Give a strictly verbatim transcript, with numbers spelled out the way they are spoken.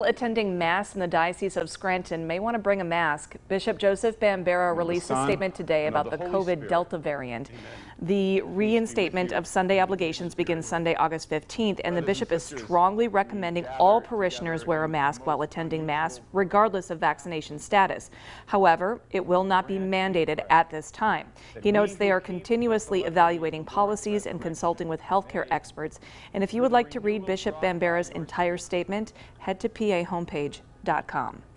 Attending Mass in the Diocese of Scranton may want to bring a mask. Bishop Joseph Bambera released a statement today about the COVID Delta variant. The reinstatement of Sunday obligations begins Sunday, August fifteenth, and the bishop is strongly recommending all parishioners wear a mask while attending Mass, regardless of vaccination status. However, it will not be mandated at this time. He notes they are continuously evaluating policies and consulting with healthcare experts. And if you would like to read Bishop Bambera's entire statement, head to P A Homepage dot com.